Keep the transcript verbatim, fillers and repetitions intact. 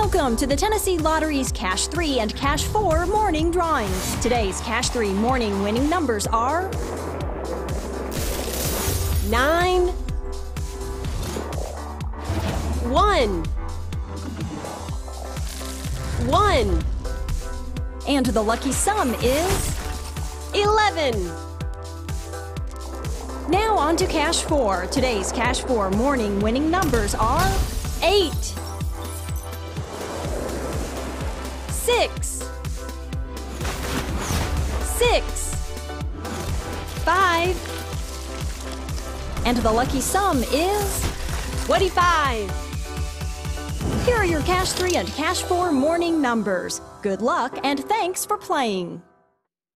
Welcome to the Tennessee Lottery's Cash three and Cash four morning drawings. Today's Cash three morning winning numbers are nine, one, one, and the lucky sum is eleven. Now on to Cash four. Today's Cash four morning winning numbers are eight, six, six, five, and the lucky sum is twenty-five. Here are your Cash three and Cash four morning numbers. Good luck and thanks for playing.